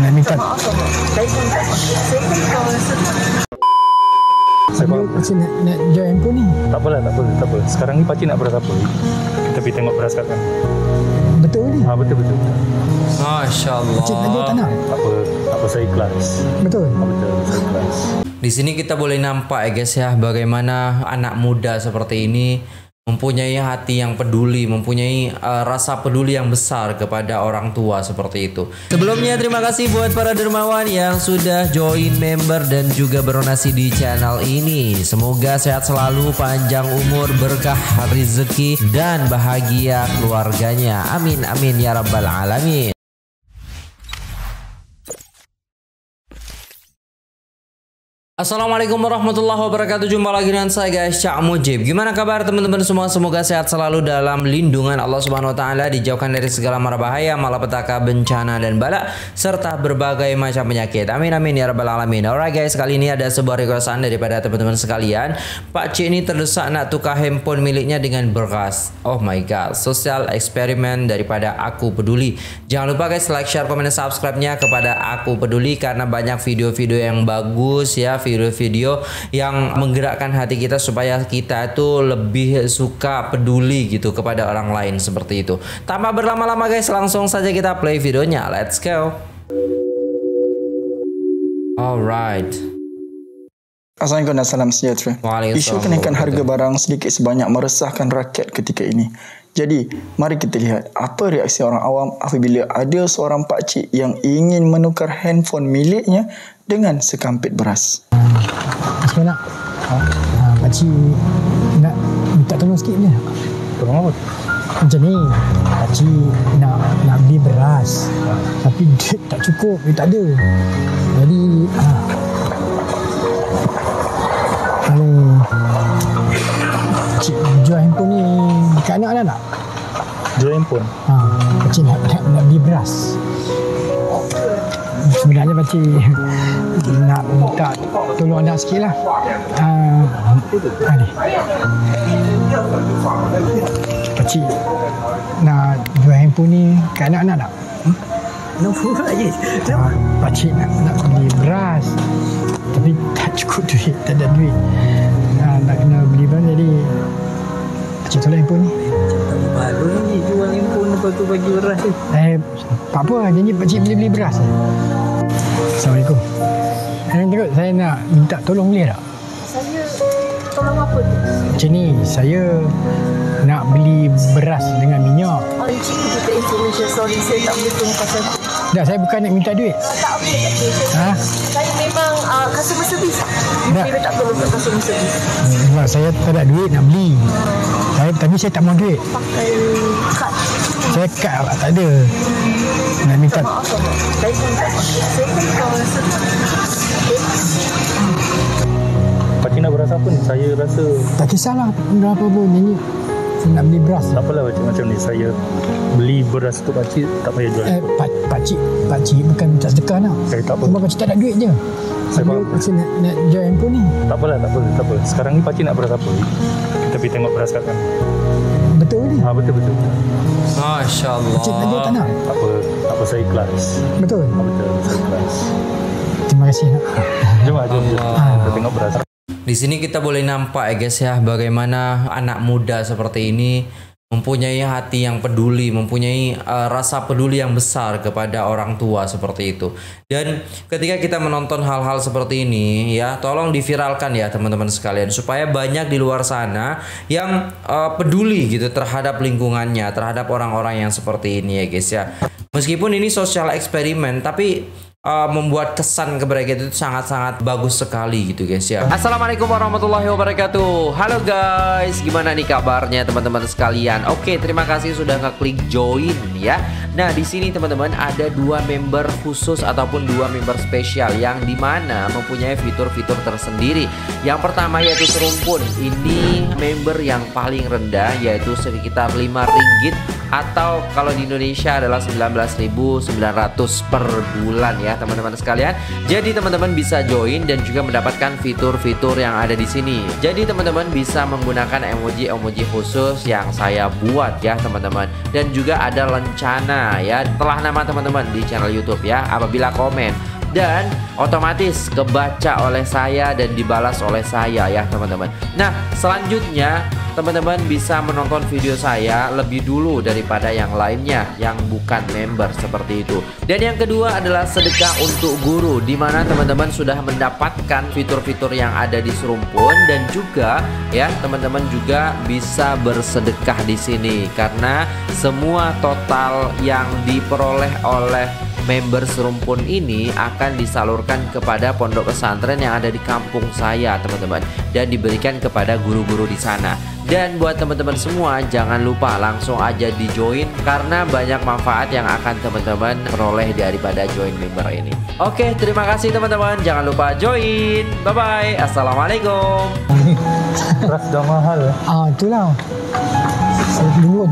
Nak minta Saya faham. Pakcik nak jual handphone ni. Tak apalah, tak apa. Sekarang ni pakcik nak beras apa? Kita pergi tengok beras kat sana. Betul ni? Betul. Masya Allah. Pakcik nak jual tak nak? Tak apa, saya ikhlas. Betul? Betul, saya ikhlas. Di sini kita boleh nampak ya guys ya, bagaimana anak muda seperti ini mempunyai hati yang peduli, mempunyai rasa peduli yang besar kepada orang tua seperti itu. Sebelumnya terima kasih buat para dermawan yang sudah join member dan juga berdonasi di channel ini. Semoga sehat selalu, panjang umur, berkah rezeki dan bahagia keluarganya. Amin amin ya rabbal alamin. Assalamualaikum warahmatullahi wabarakatuh. Jumpa lagi dengan saya guys, Cak Mujib. Gimana kabar teman-teman semua? Semoga sehat selalu dalam lindungan Allah Subhanahu wa taala, dijauhkan dari segala mara bahaya, malapetaka, bencana dan bala serta berbagai macam penyakit. Amin amin ya rabbal alamin. Alright guys, kali ini ada sebuah requestan daripada teman-teman sekalian. Pak Cik ini terdesak nak tukar handphone miliknya dengan beras. Oh my god, sosial eksperimen daripada Aku Peduli. Jangan lupa guys, like, share, komen, dan subscribe-nya kepada Aku Peduli karena banyak video-video yang bagus ya, video-video yang menggerakkan hati kita supaya kita itu lebih suka peduli gitu kepada orang lain seperti itu. Tanpa berlama-lama guys, langsung saja kita play videonya. Let's go. Alright. Assalamualaikum dan salam sejahtera. Isu kenaikan harga barang sedikit sebanyak meresahkan rakyat ketika ini. Jadi, mari kita lihat apa reaksi orang awam apabila ada seorang pakcik yang ingin menukar handphone miliknya dengan sekampit beras. Pakcik nak? Pakcik nak minta tolong sikit ni. Tolong apa? Macam ni, pakcik nak beli beras. Tapi duit tak cukup, duit tak ada. Jadi, kalau pakcik jual handphone ni dekat anak ada tak? Jual handphone? Pakcik nak beli beras. Sebenarnya pakcik nak minta tolong anda sikit lah. Ni pakcik nak jual handphone ni kat anak-anak tak? Nombor aje. Pakcik nak beli beras tapi tak cukup duit, tak ada duit. Nak kena beli beras, jadi pakcik tolong handphone ni. Baru ni jual handphone lepas tu bagi beras tu. Tak apa, janji pakcik beli beras. Assalamualaikum. Saya nak minta tolong boleh tak? Saya tolong apa tu? Macam ni, saya nak beli beras dengan minyak. Encik kita information, sorry saya tak boleh tolong pasal tu. Dah, saya bukan nak minta duit. Tak boleh, tak boleh. Saya memang customer service. Saya tak tolong kat customer service. Sebab saya tak ada duit nak beli. Tapi saya tak mau duit. Pakai kad. Saya kad tak ada. Nak minta. Maaf, saya pun tak pakai. Saya pun kawan Pakcik nak beras apa ni? Saya rasa Tak kisahlah berapa pun. Nyanyi. Saya nak beli beras. tak apalah macam ni. Saya beli beras tu pakcik tak payah jual handphone. Pakcik bukan minta sedekah nak. Saya tak apa. Cuma pakcik tak ada duit je. Saya faham. Pakcik nak jual handphone ni. Tak apalah, tak apa. Sekarang ni pakcik nak beras apa? Kita pergi tengok beras kat sana. Betul ni? Betul. Masya Allah. Pakcik nak jual tak nak? Tak apa, saya ikhlas. Betul? Betul, saya ikhlas. Terima kasih nak. Jom. Kita tengok beras. Di sini kita boleh nampak ya guys ya, bagaimana anak muda seperti ini mempunyai hati yang peduli, mempunyai rasa peduli yang besar kepada orang tua seperti itu. Dan ketika kita menonton hal-hal seperti ini ya, tolong diviralkan ya teman-teman sekalian, supaya banyak di luar sana yang peduli gitu terhadap lingkungannya, terhadap orang-orang yang seperti ini ya guys ya. Meskipun ini sosial eksperimen, tapi membuat kesan kepada kita itu sangat-sangat bagus sekali gitu guys ya. Assalamualaikum warahmatullahi wabarakatuh. Halo guys, gimana nih kabarnya teman-teman sekalian? Oke, terima kasih sudah ngeklik join ya. Nah, di sini teman-teman ada dua member khusus ataupun dua member spesial yang dimana mempunyai fitur-fitur tersendiri. Yang pertama yaitu Serumpun. Ini member yang paling rendah, yaitu sekitar 5 ringgit atau kalau di Indonesia adalah 19.900 per bulan ya teman-teman sekalian. Jadi teman-teman bisa join dan juga mendapatkan fitur-fitur yang ada di sini. Jadi teman-teman bisa menggunakan emoji-emoji khusus yang saya buat ya teman-teman. Dan juga ada lencana ya telah nama teman-teman di channel YouTube ya apabila komen. Dan otomatis kebaca oleh saya dan dibalas oleh saya ya teman-teman. Nah selanjutnya teman-teman bisa menonton video saya lebih dulu daripada yang lainnya yang bukan member seperti itu. Dan yang kedua adalah sedekah untuk guru, dimana teman-teman sudah mendapatkan fitur-fitur yang ada di Serumpun. Dan juga ya teman-teman juga bisa bersedekah di sini karena semua total yang diperoleh oleh member Serumpun ini akan disalurkan kepada pondok pesantren yang ada di kampung saya teman-teman, dan diberikan kepada guru-guru di sana. Dan buat teman-teman semua jangan lupa langsung aja di join karena banyak manfaat yang akan teman-teman peroleh daripada join member ini. Oke, terima kasih teman-teman, jangan lupa join. Bye bye, assalamualaikum. Beras dah mahal. Itulah. Belum.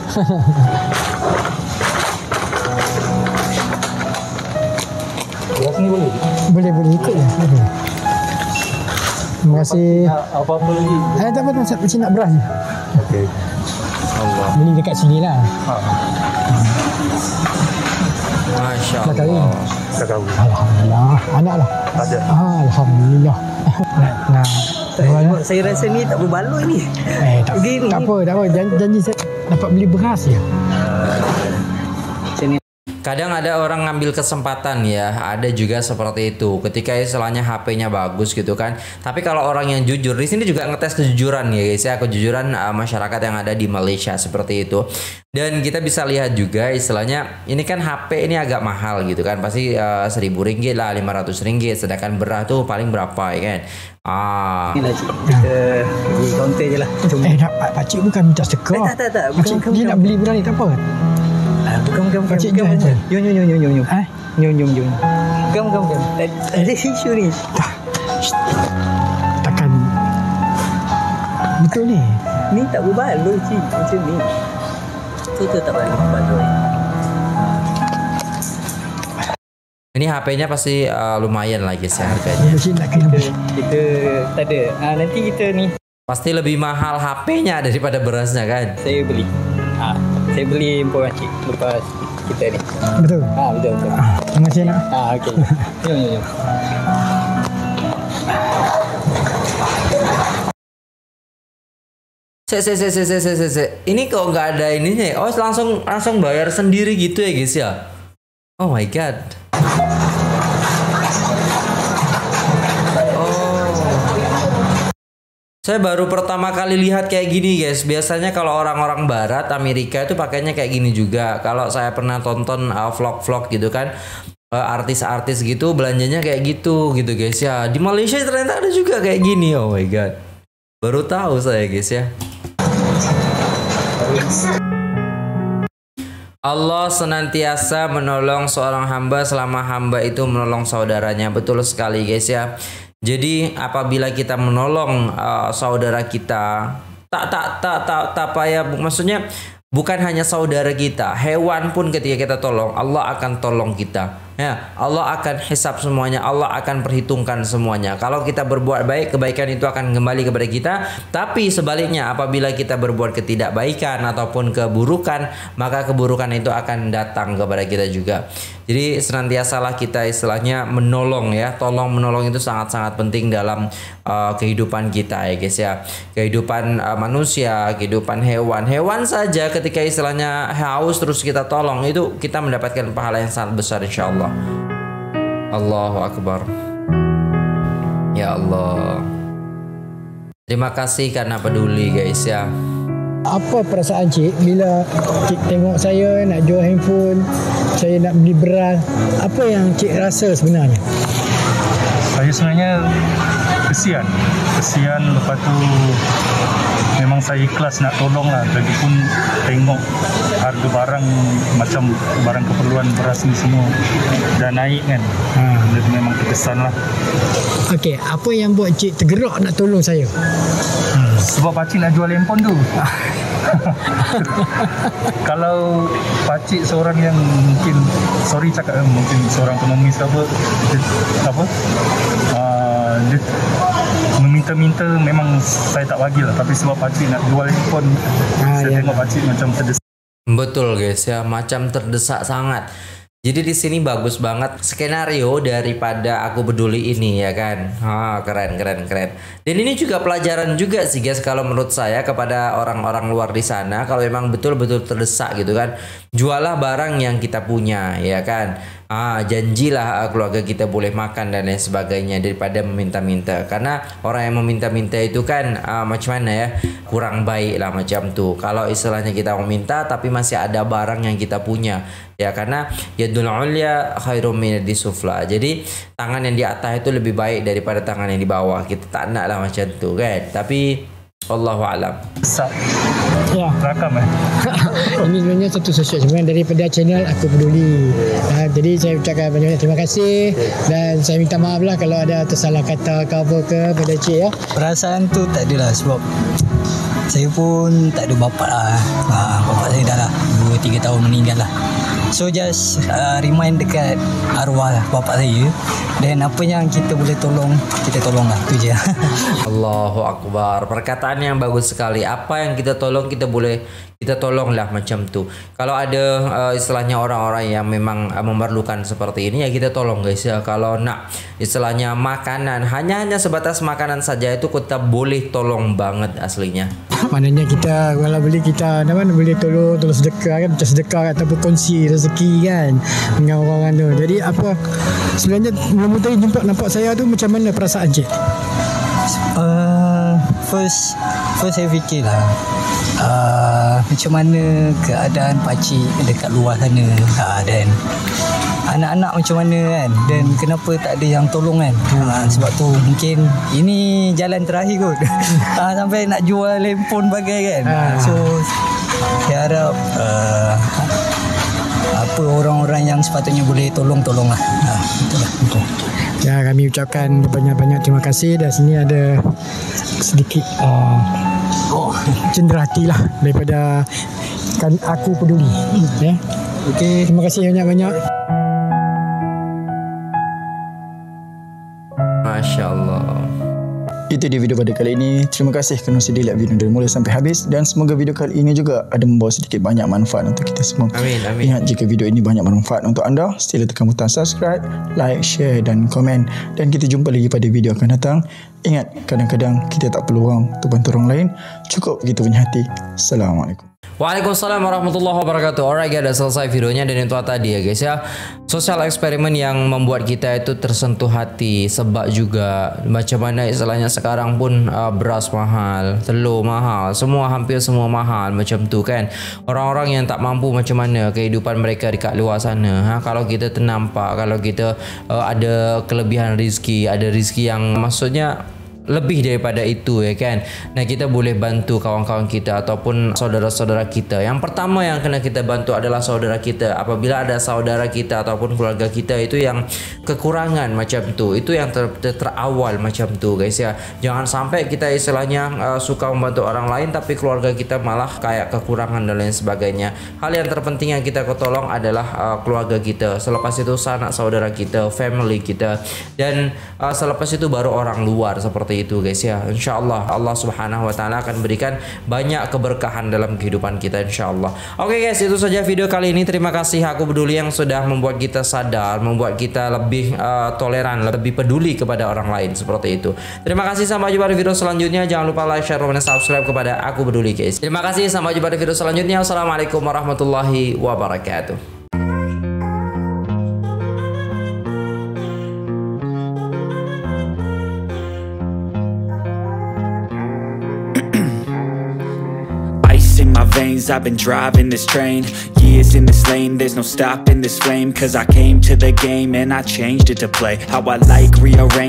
Beras ni boleh? Boleh ikut ya. Terima kasih. Apa-apa lagi? Tak apa, macam nak beras je. Okey. Allah. Beli dekat sini lah. Masya Dah kahwin? Allah. Dah kahwin. Alhamdulillah. Anak lah. Ada. Alhamdulillah. Nah. Saya rasa ni tak berbaloi ni. Tak apa. Janji saya dapat beli beras je. Kadang ada orang ngambil kesempatan ya, ada juga seperti itu. Ketika istilahnya HP-nya bagus gitu kan. Tapi kalau orang yang jujur, di sini juga ngetes kejujuran ya guys ya, kejujuran masyarakat yang ada di Malaysia seperti itu. Dan kita bisa lihat juga istilahnya ini kan HP ini agak mahal gitu kan, pasti 1.000 ringgit lah, 500 ringgit. Sedangkan beras tuh paling berapa ya kan? Inilah cik, kita pergi kaunter je lah. Pakcik bukan minta sedekah. Tak. Pakcik dia nak beli beras ni tak apa. Bukan. Pakcik jual je. Nyum. Bukan. Ada isu ni. Takkan betul ni. Ni tak berbaloi cik, macam ni. Betul tak berbaloi. Ini HP-nya pasti lumayan lah guys ya harganya. Kita tak ada. Nanti kita ni. Pasti lebih mahal HP-nya daripada berasnya kan? Saya beli. Saya beli impor cik lepas kita ni. Betul. Betul. Terima kasih nak. Okey. Nyum. Ini kok nggak ada ininya? Oh langsung bayar sendiri gitu ya guys ya? Oh my god. Saya baru pertama kali lihat kayak gini guys. Biasanya kalau orang-orang barat Amerika itu pakainya kayak gini juga. Kalau saya pernah tonton vlog-vlog gitu kan, artis-artis gitu belanjanya kayak gitu guys ya. Di Malaysia ternyata ada juga kayak gini. Oh my god. Baru tahu saya guys ya. Allah senantiasa menolong seorang hamba selama hamba itu menolong saudaranya. Betul sekali guys ya. Jadi apabila kita menolong saudara kita, tak payah, maksudnya bukan hanya saudara kita, hewan pun ketika kita tolong, Allah akan tolong kita. Ya, Allah akan hisab semuanya, Allah akan perhitungkan semuanya. Kalau kita berbuat baik, kebaikan itu akan kembali kepada kita. Tapi sebaliknya, apabila kita berbuat ketidakbaikan ataupun keburukan, maka keburukan itu akan datang kepada kita juga. Jadi senantiasalah kita istilahnya menolong ya. Tolong menolong itu sangat-sangat penting dalam kehidupan kita ya guys ya. Kehidupan manusia, kehidupan hewan. Hewan saja ketika istilahnya haus terus kita tolong, itu kita mendapatkan pahala yang sangat besar insyaallah. Allahu Akbar. Ya Allah. Terima kasih karena peduli guys ya. Apa perasaan cik bila cik tengok saya nak jual handphone, saya nak beli beras, apa yang cik rasa sebenarnya? Saya sebenarnya kesian. Lepas tu memang saya ikhlas nak tolong lah. Lagipun tengok harga barang macam barang keperluan beras ni semua dah naik kan. Jadi memang terkesan lah. Okey, apa yang buat cik tergerak nak tolong saya? Sebab pakcik nak jual handphone tu. Kalau pakcik seorang yang mungkin mungkin seorang pengemis dia meminta-minta, memang saya tak bagilah. Tapi sebab pakcik nak jual handphone, saya tengok pakcik macam terdesak. Betul guys ya, macam terdesak sangat. Jadi di sini bagus banget skenario daripada Aku Peduli ini ya kan. Keren. Dan ini juga pelajaran juga sih guys kalau menurut saya kepada orang-orang luar di sana, kalau memang betul-betul terdesak gitu kan, jualah barang yang kita punya ya kan. Janjilah keluarga kita boleh makan dan lain sebagainya daripada meminta-minta. Karena orang yang meminta-minta itu kan macam mana ya, kurang baik lah macam tuh. Kalau istilahnya kita meminta tapi masih ada barang yang kita punya ya, karena yadul ulya khairum minadis sufla. Jadi tangan yang di atas itu lebih baik daripada tangan yang di bawah. Kita tak nak lah macam tu kan. Tapi Allahu a'lam. Ya. Rakam Ini sebenarnya satu sosial sebenarnya daripada channel Aku Peduli. Jadi saya ucapkan banyak terima kasih dan saya minta maaf lah kalau ada tersalah kata ke apa ke pada cik ya. Perasaan tu tak adalah sebab saya pun tak ada bapak lah. Bapak saya dah lah 2-3 tahun meninggal lah. So just remind dekat arwah lah bapak saya. Dan apa yang kita boleh tolong, kita tolong lah. Itu je. Allahu Akbar. Perkataan yang bagus sekali. Apa yang kita tolong, kita tolong lah macam tu. Kalau ada istilahnya orang-orang yang memang memerlukan seperti ini ya kita tolong guys ya. Kalau nak istilahnya makanan, hanya sebatas makanan saja itu kita boleh tolong banget aslinya. Maknanya kita kalau boleh kita boleh tolong sedekah kan, macam sedekah ataupun kongsi rezeki kan dengan orang-orang tu. Jadi apa sebenarnya mula tadi nampak saya tu macam mana perasaan cik? First saya fikir lah macam mana keadaan pakcik dekat luar sana, dan anak-anak macam mana kan, dan kenapa tak ada yang tolong kan. Sebab tu mungkin ini jalan terakhir kot. Sampai nak jual handphone bagai kan. So saya harap apa orang-orang yang sepatutnya boleh tolong lah. Betul. Ya, kami ucapkan banyak-banyak terima kasih. Dan sini ada sedikit cendera hati lah daripada Aku Peduli. Ya. Okey, terima kasih banyak-banyak. Masya Allah. Itu dia video pada kali ini. Terima kasih kerana sudah lihat video dari mula sampai habis. Dan semoga video kali ini juga ada membawa sedikit banyak manfaat untuk kita semua. Amin. Ingat, jika video ini banyak bermanfaat untuk anda, sila tekan butang subscribe, like, share dan komen. Dan kita jumpa lagi pada video akan datang. Ingat, kadang-kadang kita tak perlu orang untuk bantu orang lain. Cukup kita punya hati. Assalamualaikum. Waalaikumsalam warahmatullahi wabarakatuh. Alright guys, dah selesai videonya dan itu tadi ya guys ya. Sosial eksperimen yang membuat kita itu tersentuh hati. Sebab juga macam mana istilahnya sekarang pun beras mahal, telur mahal, hampir semua mahal macam tu kan. Orang-orang yang tak mampu macam mana kehidupan mereka dekat luar sana. Kalau kita ternampak, kalau kita ada kelebihan rezeki, ada rezeki yang maksudnya lebih daripada itu ya kan. Nah, kita boleh bantu kawan-kawan kita ataupun saudara-saudara kita. Yang pertama yang kena kita bantu adalah saudara kita. Apabila ada saudara kita ataupun keluarga kita itu yang kekurangan macam tu, itu yang terawal macam tu guys ya. Jangan sampai kita istilahnya suka membantu orang lain tapi keluarga kita malah kayak kekurangan dan lain sebagainya. Hal yang terpenting yang kita tolong adalah keluarga kita. Selepas itu sanak saudara kita, family kita, dan selepas itu baru orang luar seperti itu guys ya. InsyaAllah Allah subhanahu wa ta'ala akan berikan banyak keberkahan dalam kehidupan kita insyaAllah. Oke guys, itu saja video kali ini. Terima kasih Aku Peduli yang sudah membuat kita sadar, membuat kita lebih toleran, lebih peduli kepada orang lain seperti itu. Terima kasih, sampai jumpa di video selanjutnya. Jangan lupa like, share, dan subscribe kepada Aku Peduli guys. Terima kasih, sampai jumpa di video selanjutnya. Wassalamualaikum warahmatullahi wabarakatuh. In my veins, I've been driving this train. Years in this lane, there's no stopping this flame. Cause I came to the game and I changed it to play how I like, rearrange